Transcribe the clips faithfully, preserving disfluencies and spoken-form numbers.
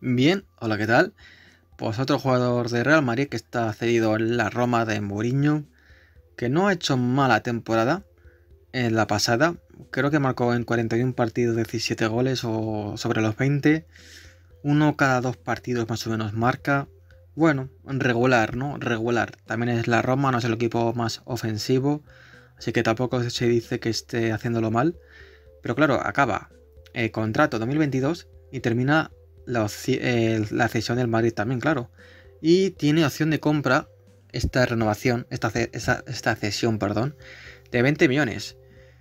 Bien, hola, ¿qué tal? Pues otro jugador de Real Madrid que está cedido en la Roma de Mourinho, que no ha hecho mala temporada en la pasada. Creo que marcó en cuarenta y un partidos diecisiete goles o sobre los veinte. Uno cada dos partidos más o menos marca. Bueno, regular, ¿no? Regular. También es la Roma, no es el equipo más ofensivo, así que tampoco se dice que esté haciéndolo mal. Pero claro, acaba el contrato dos mil veintidós y termina la, eh, la cesión del Madrid también, claro. Y tiene opción de compra esta renovación, esta, esta, esta cesión, perdón, de veinte millones.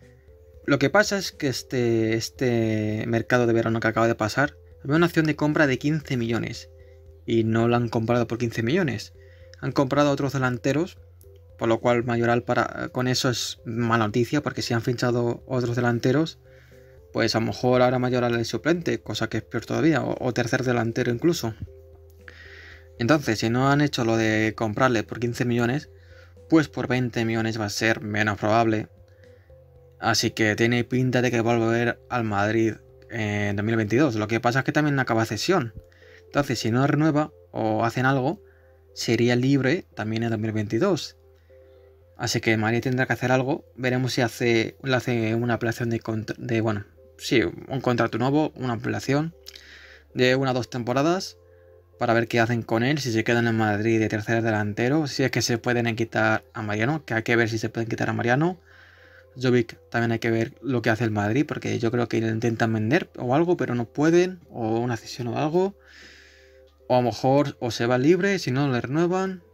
Lo que pasa es que este, este mercado de verano que acaba de pasar, había una opción de compra de quince millones. Y no la han comprado por quince millones. Han comprado a otros delanteros, por lo cual Mayoral para, con eso es mala noticia, porque si han fichado otros delanteros, pues a lo mejor ahora Mayoral es suplente, cosa que es peor todavía, o, o tercer delantero incluso. Entonces, si no han hecho lo de comprarle por quince millones, pues por veinte millones va a ser menos probable. Así que tiene pinta de que va a volver al Madrid en dos mil veintidós. Lo que pasa es que también acaba cesión. Entonces, si no renueva o hacen algo, sería libre también en dos mil veintidós. Así que Madrid tendrá que hacer algo. Veremos si hace, le hace una apelación de, de bueno, sí, un contrato nuevo, una ampliación de una o dos temporadas para ver qué hacen con él, si se quedan en Madrid de tercer delantero, si es que se pueden quitar a Mariano, que hay que ver si se pueden quitar a Mariano. Jovic también hay que ver lo que hace el Madrid, porque yo creo que lo intentan vender o algo, pero no pueden, o una cesión o algo. O a lo mejor o se va libre, si no le renuevan,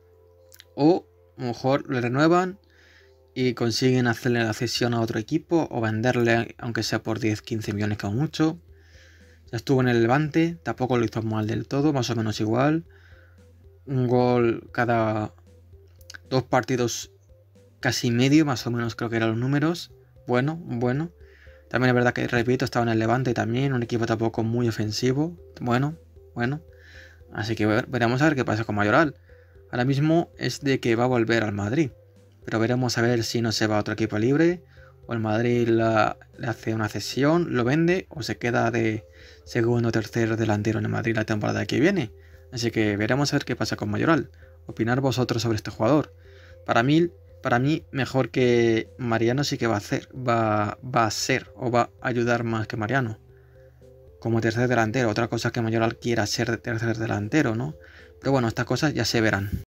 o a lo mejor le renuevan y consiguen hacerle la cesión a otro equipo o venderle, aunque sea por diez quince millones como mucho. Ya estuvo en el Levante, tampoco lo hizo mal del todo, más o menos igual. Un gol cada dos partidos casi medio, más o menos creo que eran los números. Bueno, bueno. También es verdad que, repito, estaba en el Levante también, un equipo tampoco muy ofensivo. Bueno, bueno. Así que veremos a ver qué pasa con Mayoral. Ahora mismo es de que va a volver al Madrid, pero veremos a ver si no se va a otro equipo libre, o el Madrid la, le hace una cesión, lo vende, o se queda de segundo o tercer delantero en el Madrid la temporada que viene. Así que veremos a ver qué pasa con Mayoral. Opinar vosotros sobre este jugador. Para mí, para mí mejor que Mariano sí que va a hacer, va, va a ser, o va a ayudar más que Mariano como tercer delantero. Otra cosa es que Mayoral quiera ser tercer delantero, ¿no? Pero bueno, estas cosas ya se verán.